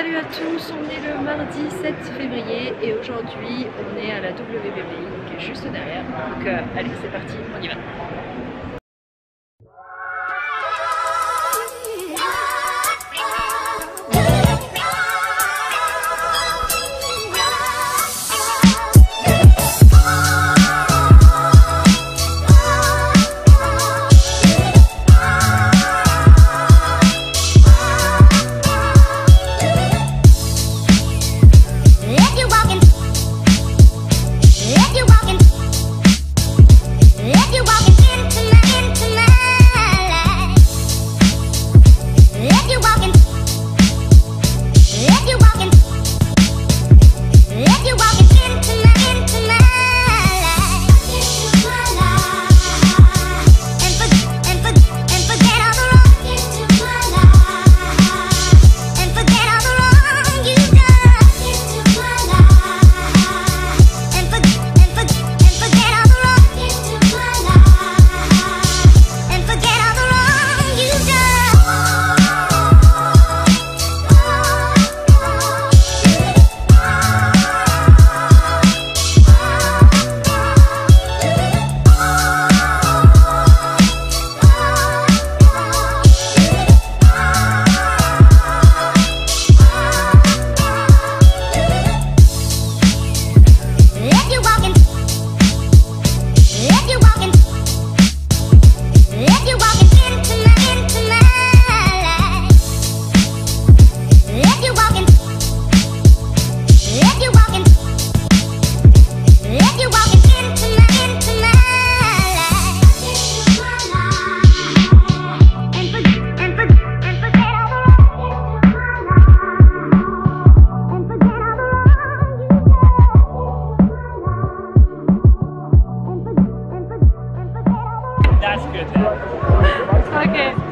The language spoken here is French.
Salut à tous, on est le mardi 7 février et aujourd'hui on est à la WBPI qui est juste derrière. Donc allez, c'est parti, on y va. That's good then. Okay.